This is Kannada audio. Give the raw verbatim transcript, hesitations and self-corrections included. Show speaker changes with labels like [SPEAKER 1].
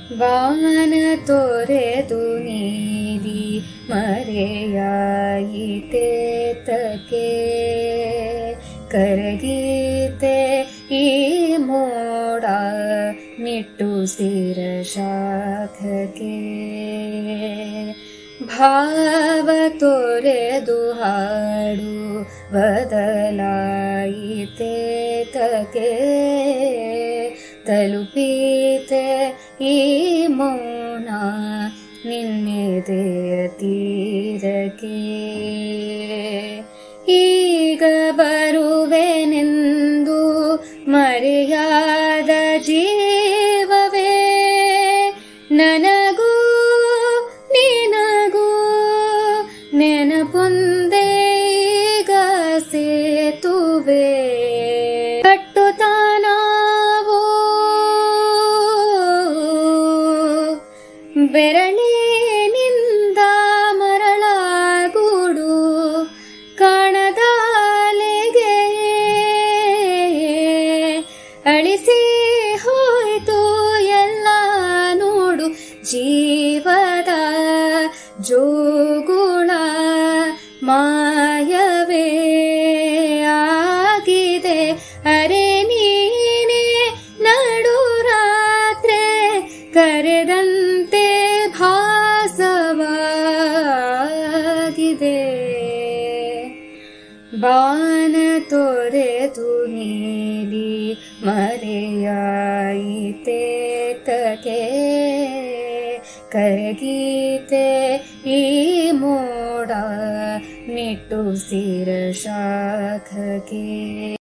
[SPEAKER 1] ಬಾನ ತೊರೆದು ನೀಲಿ ಮರೆಯಾಯಿತೇತಕ್ಕೆ ಕರಗೀತೆ ಈ ಮೋಡ ನಿಟ್ಟುಸಿರ ಶಾಖಕ್ಕೆ ಭಾವ ತೊರೆದು ಹಾಡು ಬದಲಾಯಿತೇತಕ್ಕೆ ತಲುಪೀತೆ ಈ ಮೌನ ನಿನ್ನೆದೆಯ ತೀರಕ್ಕೆ ಈಗ ಬರುವೆನೆಂದು ಮರೆಯಾದ ಜೀವವೇ ನನಗೂ ನಿನಗೂ ನೆನಪೊಂದೇ ಈಗ ಸೇತುವೆ ಕಟ್ಟುತ್ತಾನಾವೋ ಬೆರಳಿನಿಂದ ಮರಳಾಗೂಡು ಕಾಣದಾಲೆಗೆ ಅಳಿಸಿ ಹೋಯ್ತು ಎಲ್ಲ ನೋಡು ಜೀವದ ಜೋಗುಳ ಮಾಯವೇ ಆಗಿದೆ ಅರೆ ನೀನೆ ನಡು ರಾತ್ರಿ ಕರೆದಂತೆ ಭಾಸವಾಗಿದೆ ಬಾನ ತೊರೆದು ನೀಲಿ ಮರೆಯಾಯಿತೇತಕ್ಕೆ ಕರಗೀತೆ ಈ ಮೋಡ ನಿಟ್ಟುಸಿರ ಶಾಖಕ್ಕೆ